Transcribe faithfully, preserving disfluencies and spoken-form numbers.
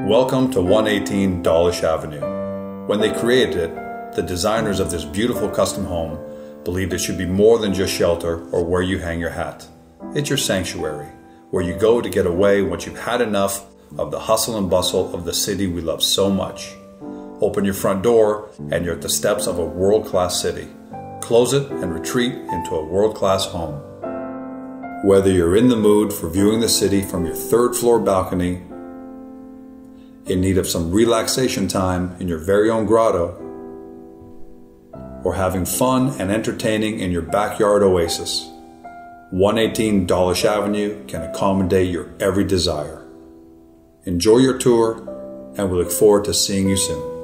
Welcome to one eighteen Dawlish Avenue. When they created it, the designers of this beautiful custom home believed it should be more than just shelter or where you hang your hat. It's your sanctuary, where you go to get away once you've had enough of the hustle and bustle of the city we love so much. Open your front door and you're at the steps of a world-class city. Close it and retreat into a world-class home. Whether you're in the mood for viewing the city from your third floor balcony, in need of some relaxation time in your very own grotto, or having fun and entertaining in your backyard oasis, one eighteen Dawlish Avenue can accommodate your every desire. Enjoy your tour, and we look forward to seeing you soon.